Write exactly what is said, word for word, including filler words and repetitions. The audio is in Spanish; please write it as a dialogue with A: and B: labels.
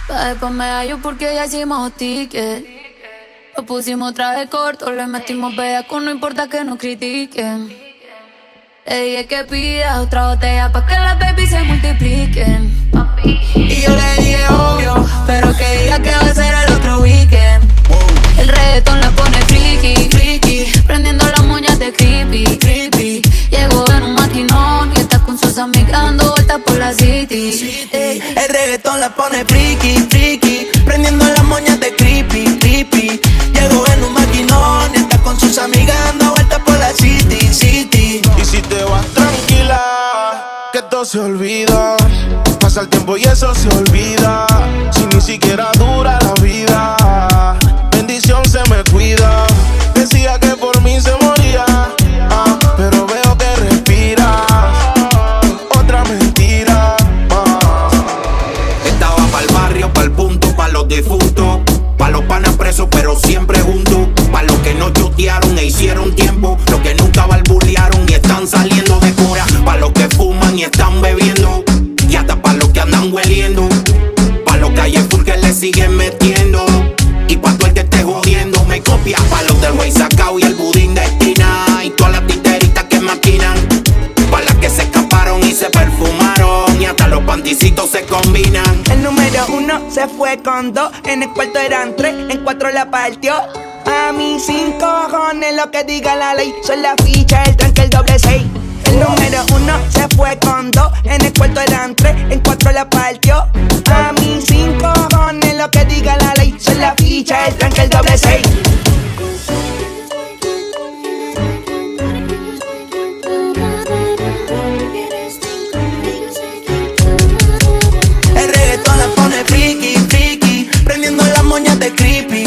A: Pa' después me hallo porque ya hicimos ticket. Lo pusimos traje corto, le metimos bellaco, no importa que nos critiquen. Le dije que pida otra botella pa' que las babies se multipliquen. Y yo le dije obvio, pero que diga que va a ser el otro weekend. El reggaetón la pone friki, friki, prendiendo las moñas de creepy, creepy. Llegó en un maquinón y está con sus amigas dando vueltas por la city. Ey.
B: El reggaetón la pone friki, friki, prendiendo las moñas de creepy, creepy. Llegó en un maquinón y está con sus amigas dando vueltas por la city, city.
C: Y si te vas tranquila, que todo se olvida. Pasa el tiempo y eso se olvida. Si ni siquiera dura la vida, bendición se me cuida. Decía que por mí se moría, ah, pero veo que respira. Otra mentira, ah.
D: Estaba pa'l barrio, pa'l punto, pa' los difuntos, pa' los panas presos pero siempre juntos, pa' los que no chotearon e hicieron tiempo, los que nunca balbulearon y están saliendo de cura, pa' los que fuman y están bebiendo, y hasta pa' los que andan hueliendo, pa' los que hay full que le siguen metiendo, y pa' todo el que esté jodiendo me copia, pa' los del güey sacao y el budín de esquina, y todas las titeritas que maquinan, pa' las que se escaparon y se perfumaron, y hasta los panticitos se combinan.
B: El número uno se fue con dos, en el cuarto eran tres, en cuatro la partió. A mí sin cojones lo que diga la ley, son la ficha, el tranque, el doble seis. El número uno se fue con dos, en el cuarto eran tres, en cuatro la partió. A mí sin cojones lo que diga la ley, son la ficha, el tranque, el doble seis. El reggaetón la pone friki, friki, prendiendo las moñas de creepy,